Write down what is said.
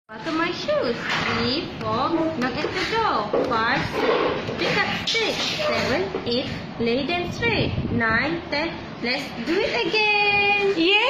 Buckle my shoes. 3, 4, knock at the door. 5, 6, pick up stick. 7, 8, lay them straight. 9, 10, let's do it again. Yeah!